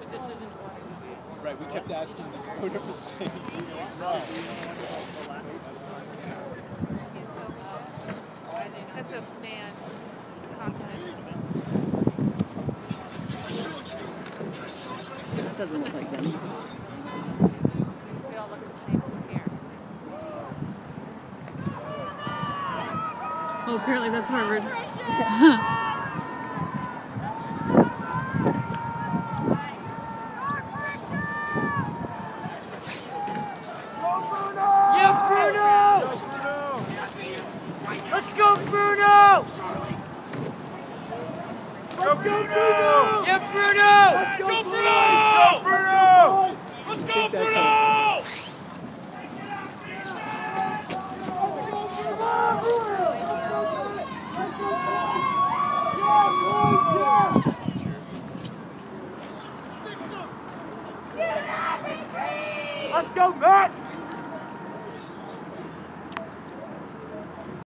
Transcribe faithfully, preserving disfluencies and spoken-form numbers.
this isn't. Right, we kept asking to go to the same. Right. That's a man. Toxic. That doesn't look like them. We all look the same over here. Oh, apparently that's Harvard. Yeah, Bruno! Let's go, Bruno! Go, Bruno! Yeah, Bruno! Go, Bruno! Let's go, Bruno! Let's go, Matt!